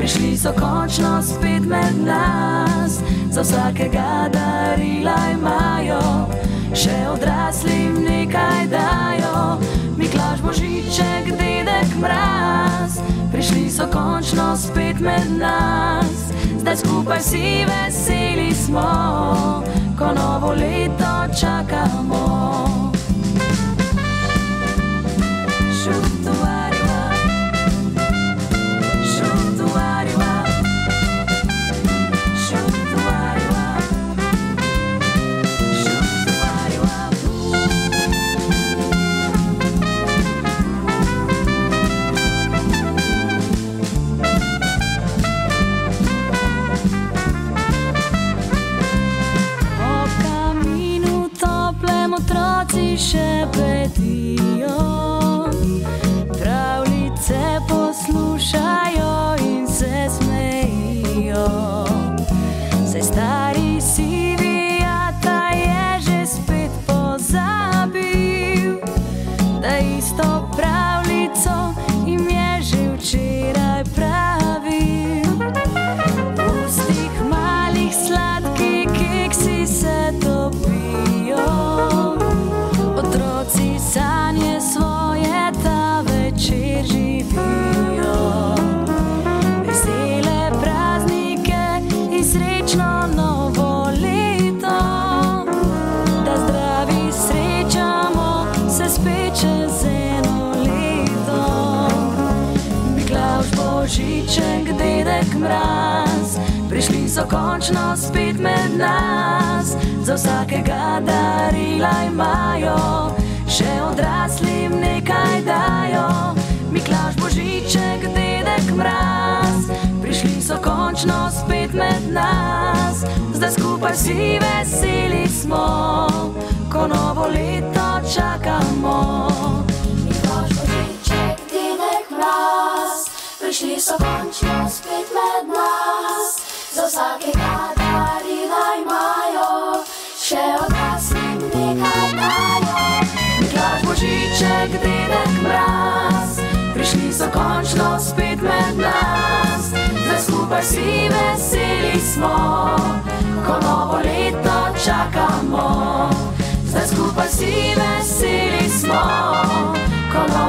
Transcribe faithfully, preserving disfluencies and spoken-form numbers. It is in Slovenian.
prišli so končno spet med nas. Za vsakega darila imajo, še odraslim nekaj dajo. Miklavž, Božiček, dedek Mraz, prišli so končno spet med nas. Zdaj skupaj si veseli smo, ko novo leto čakamo. Otroci šepetijo, pravljice poslušajo in se smejijo. Saj stari sivi ata je že spet pozabil, da isto pravljico jim je že včeraj pravil. V ustih malih sladkih keksi se topijo, otroci sanje svoje ta večer živijo. Vesele praznike in srečno novo leto, da zdravi srečamo se spet čez eno leto. Miklavž, Božiček, dedek Mraz, prišli so končno spet med nas. Za vsakega darila imajo, še odraslim nekaj dajo. Miklavž, Božiček, dedek Mraz, prišli so končno spet med nas. Zdaj skupaj vsi veseli smo, ko novo leto čakamo. Miklavž, Božiček, dedek Mraz, prišli so končno spet med nas. Za vsakega darila imajo, še odraslim nekaj dajo. Miklavž, Božiček, dedek Mraz, prišli so končno spet med nas. Zdaj skupaj vsi veseli smo, ko novo leto čakamo. Zdaj skupaj vsi veseli smo, ko novo leto čakamo.